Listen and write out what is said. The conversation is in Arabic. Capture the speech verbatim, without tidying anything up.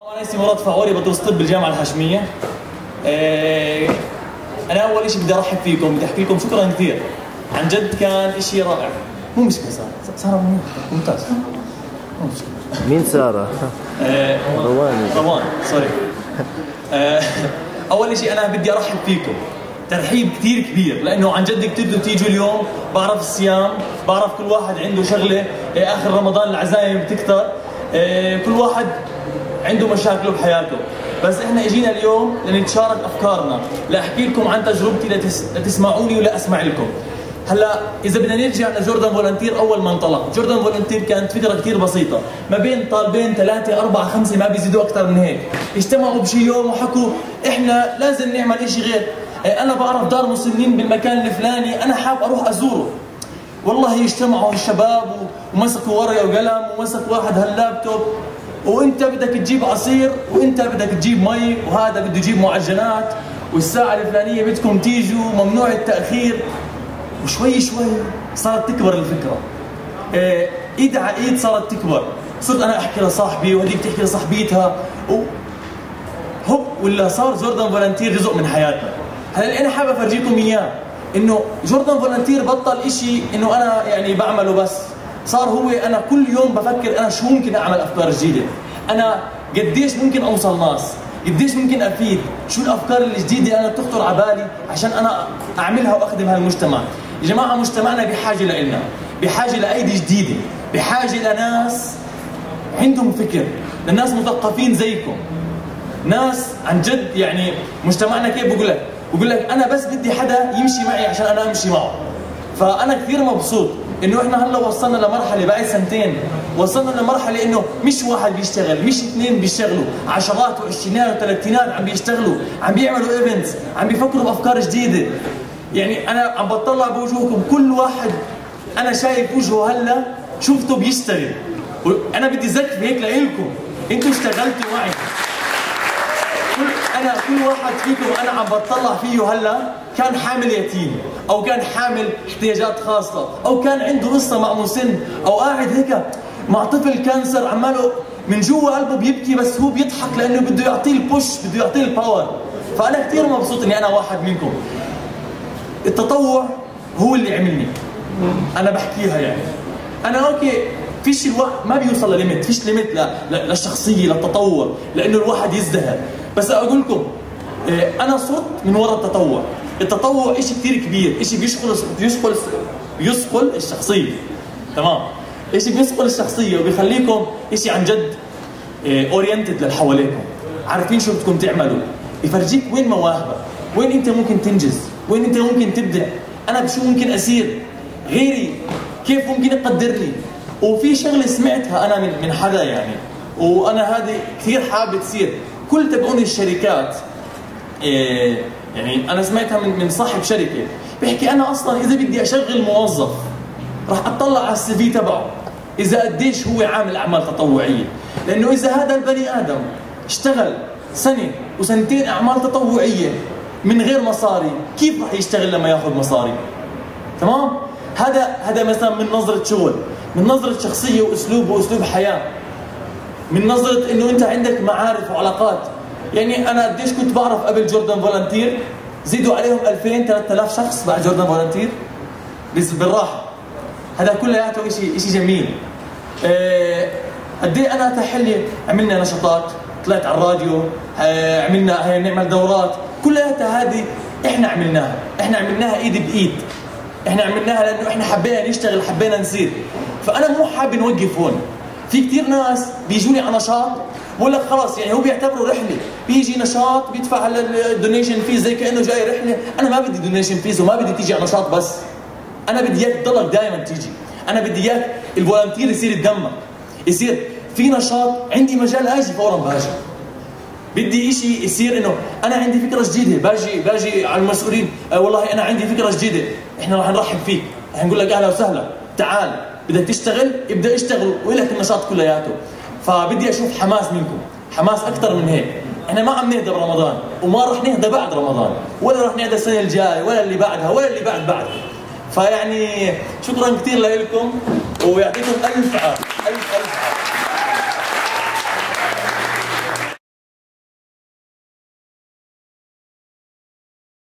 أنا اسمي مراد فعولي، بدرس طب بالجامعة الهاشمية. إيه أنا أول شيء بدي أرحب فيكم، بدي أحكي لكم شكرا كثير، عن جد كان شيء رائع. مو مشكلة سارة، سارة ممتاز، مو مشكلة. مين سارة؟ إيه روان روان سوري. إيه أول شيء أنا بدي أرحب فيكم ترحيب كثير كبير، لأنه عن جد بتبدوا تيجوا اليوم. بعرف الصيام، بعرف كل واحد عنده شغلة، إيه آخر رمضان العزايم بتكتر، إيه كل واحد عنده مشاكله بحياته، بس احنا اجينا اليوم لنتشارك افكارنا، لاحكي لكم عن تجربتي، لتس... لتسمعوني ولا اسمع لكم. هلا اذا بدنا نرجع لجوردن فولنتير، اول ما انطلق جوردن فولنتير كانت فكره كثير بسيطه، ما بين طالبين ثلاثه اربعه خمسه ما بيزيدوا اكثر من هيك، اجتمعوا بشي يوم وحكوا احنا لازم نعمل شيء غير. انا بعرف دار مسنين بالمكان الفلاني، انا حاب اروح ازوره. والله اجتمعوا الشباب ومسكوا ورقه وقلم ومسك واحد هاللابتوب، وانت بدك تجيب عصير وانت بدك تجيب مي وهذا بده يجيب معجنات، والساعه الفلانيه بدكم تيجوا، ممنوع التاخير. وشوي شوي صارت تكبر الفكره، ايه ايد على ايد صارت تكبر. صرت انا احكي لصاحبي وهذيك تحكي لصاحبيتها، و هوب ولا صار جوردن فولنتير جزء من حياتنا. هلا انا حابب افرجيكم اياه، انه جوردن فولنتير بطل إشي انه انا يعني بعمله بس، صار هو انا كل يوم بفكر انا شو ممكن اعمل افكار جديده، انا قديش ممكن اوصل ناس، قديش ممكن افيد، شو الافكار الجديده انا بتخطر على بالي عشان انا اعملها واخدم هالمجتمع. يا جماعه مجتمعنا بحاجه لنا، بحاجه لايدي جديده، بحاجه لناس عندهم فكر، لناس مثقفين زيكم، ناس عن جد. يعني مجتمعنا كيف بقول لك؟ بقول لك انا بس بدي حدا يمشي معي عشان انا امشي معه. فانا كثير مبسوط انه احنا هلا وصلنا لمرحله بعد سنتين، وصلنا لمرحله انه مش واحد بيشتغل، مش اثنين بيشتغلوا، عشرات وعشرينات وثلاثينات عم بيشتغلوا، عم بيعملوا ايفنتس، عم بيفكروا بافكار جديده. يعني انا عم بطلع بوجوهكم، كل واحد انا شايف وجهه هلا شفته بيشتغل، وانا بدي زكي هيك لإلكم، انتم اشتغلتوا معي. كل انا كل واحد فيكم انا عم بطلع فيه هلا كان حامل يتيم، او كان حامل احتياجات خاصه، او كان عنده قصه مع مسن، او قاعد هيك مع طفل كانسر عماله من جوا قلبه بيبكي، بس هو بيضحك لانه بده يعطيه البوش، بده يعطيه الباور. فانا كثير مبسوط اني انا واحد منكم. التطوع هو اللي عملني، انا بحكيها يعني. انا اوكي فيش الواحد ما بيوصل لليميت، فيش ليميت للشخصيه للتطوع، لانه الواحد يزدهر. بس اقول لكم انا صرت من وراء التطوع. التطوع شيء كثير كبير، شيء بيشغل بيشغل بيثقل الشخصيه، تمام؟ شيء بيثقل الشخصيه وبيخليكم شيء عن جد اورينتد للي حواليكم، عارفين شو بدكم تعملوا، يفرجيك وين مواهبك، وين انت ممكن تنجز، وين انت ممكن تبدع، انا بشو ممكن اسير، غيري كيف ممكن يقدرني. وفي شغله سمعتها انا من من حدا يعني، وانا هذه كثير حابب تصير. كل تبعون الشركات إيه يعني انا سمعتها من من صاحب شركه بيحكي انا اصلا اذا بدي اشغل موظف راح اطلع على السي في تبعه اذا قديش هو عامل اعمال تطوعيه، لانه اذا هذا البني ادم اشتغل سنه وسنتين اعمال تطوعيه من غير مصاري، كيف راح يشتغل لما ياخذ مصاري؟ تمام؟ هذا هذا مثلا من نظره شغل، من نظره شخصيه واسلوب واسلوب حياه، من نظره انه انت عندك معارف وعلاقات. يعني انا قديش كنت بعرف قبل جوردن فولنتير، زيدوا عليهم ألفين ثلاثة آلاف شخص بعد جوردن فولنتير بس بالراحه. هذا كلياته شيء شيء جميل. أه قد ايه انا تحلي عملنا نشاطات، طلعت على الراديو، أه عملنا نعمل دورات، كلياتها هذه احنا عملناها، احنا عملناها ايد بايد، احنا عملناها لانه احنا حبينا نشتغل، حبينا نسير. فانا مو حابب نوقف هون. في كثير ناس بيجوني على نشاط بقول لك خلاص، يعني هو بيعتبره رحله، بيجي نشاط بيدفع الدونيشن فيز زي كانه جاي رحله. انا ما بدي دونيشن فيز وما بدي تيجي على نشاط بس، انا بدي اياك تضلك دائما تيجي، انا بدي اياك الفولنتير يصير يتدمر، يصير في نشاط عندي مجال اجي فورا باجي. بدي شيء يصير انه انا عندي فكره جديده باجي باجي على المسؤولين، أه والله انا عندي فكره جديده، احنا راح نرحب فيك، راح نقول لك اهلا وسهلا، تعال بدك تشتغل ابدا اشتغل ولك النشاط كلياته. فبدي اشوف حماس منكم، حماس اكثر من هيك. احنا ما عم نهدى برمضان وما راح نهدى بعد رمضان، ولا راح نهدى السنه الجايه ولا اللي بعدها ولا اللي بعد بعدها. فيعني شكرا كثير لكم ويعطيكم الف عافيه، الف الف عافيه.